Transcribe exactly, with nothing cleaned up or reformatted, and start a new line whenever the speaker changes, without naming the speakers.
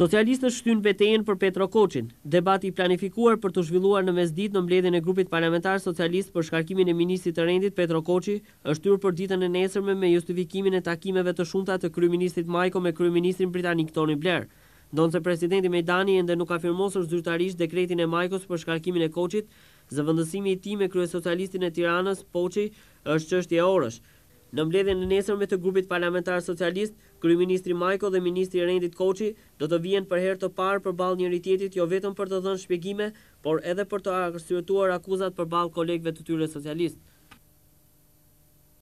Socialistët shtyn betejën për Petro Koçin. Debati i planifikuar për të zhvilluar në mesditë në mbledhjen e grupit parlamentar socialist për shkarkimin e ministrit të rendit Petro Koçi është hyrë për ditën e nesërme me justifikimin e takimeve të shumta të kryeministrit Majko me kryeministrin britanik Tony Blair. Ndonse presidenti Mejdani ende nuk ka firmosur zyrtarisht dekretin e Majkos për shkarkimin e Koçit, zëvendësimi i tij me kryesocialistin e Tiranës, Poçi, është çështje e orësh. Në mbledhjen e nesërme të grupit parlamentar socialist, kryeministri Majko dhe ministri i rendit Koçi do të vihen për herë të parë përballë njëri tjetrit jo vetëm për të dhënë shpjegime, por edhe për të arsyetuar akuzat përballë kolegëve të tyre socialistë.